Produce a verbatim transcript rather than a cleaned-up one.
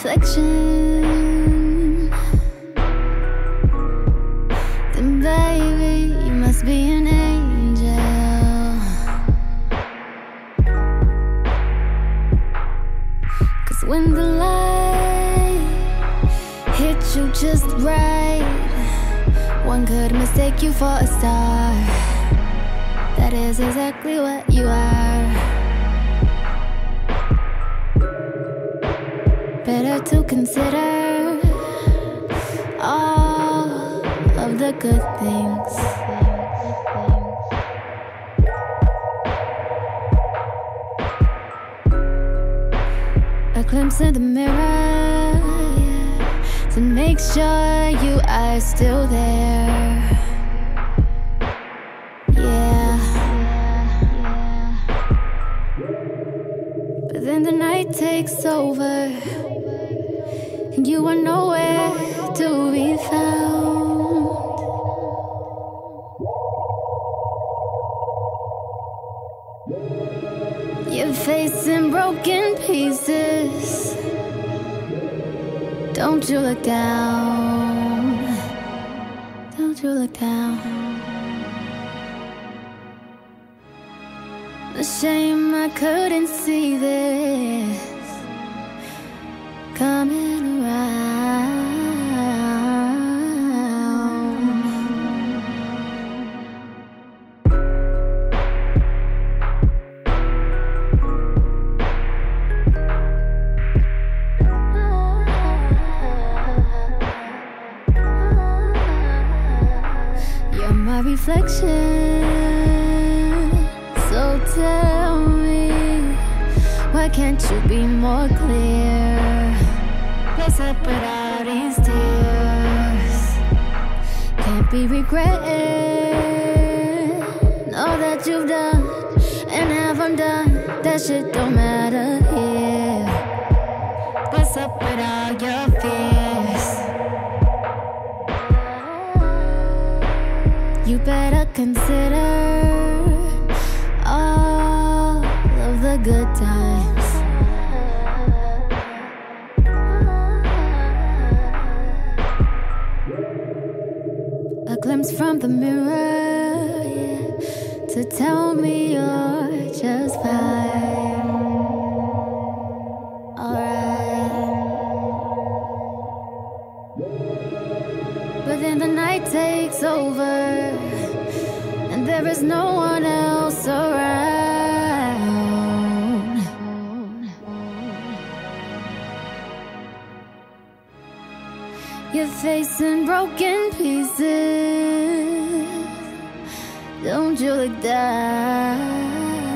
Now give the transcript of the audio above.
reflection, then baby, you must be an angel. 'Cause when the light hits you just right, one could mistake you for a star. That is exactly what you are. Better to consider all of the good things. A glimpse in the mirror, yeah, to make sure you are still there. Yeah. But then the night takes over, and you are nowhere to be found. Your face in broken pieces. Don't you look down. Don't you look down. A shame I couldn't see this coming around. You're my reflection, so tell me, why can't you be more clear? What's up with all these tears? Can't be regretting all that you've done and haven't done. That shit don't matter here. What's up with all your fears? You better consider all of the good times. A glimpse from the mirror, yeah, to tell me you're just fine. Alright. But then the night takes over, and there is no one else around. Your face in broken pieces. Don't you look down.